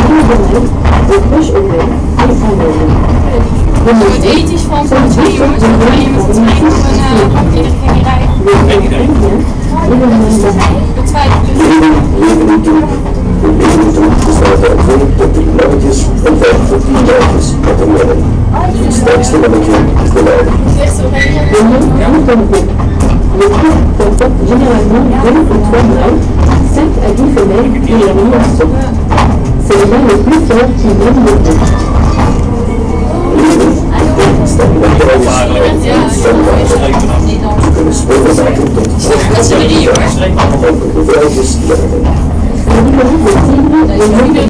bereid de crush op weg en aannemen. Je wordt ethisch van twee jongens, dan ga je met de trein op een hap iedere keer niet rijden. De twijfel bestaat uit 2 tot 3 lammetjes en 5 tot 10 lammetjes met een lammet. Het sterkste lammetje is de leider. Le groupe comporte généralement 2 ou 3 mâles, 5 à 10 femelles et la meilleure. C'est le mâle le plus fort qui mène le groupe. Ze kunnen sporen maken tot 5 de vrouwtjes. Un numéro de tigre